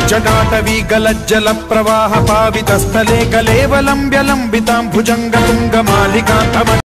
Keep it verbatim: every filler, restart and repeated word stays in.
जटाटवी गलज्जल प्रवाह पावितस्थले कलेवलम्ब्य लम्बितां भुजङ्ग तुङ्ग मालिका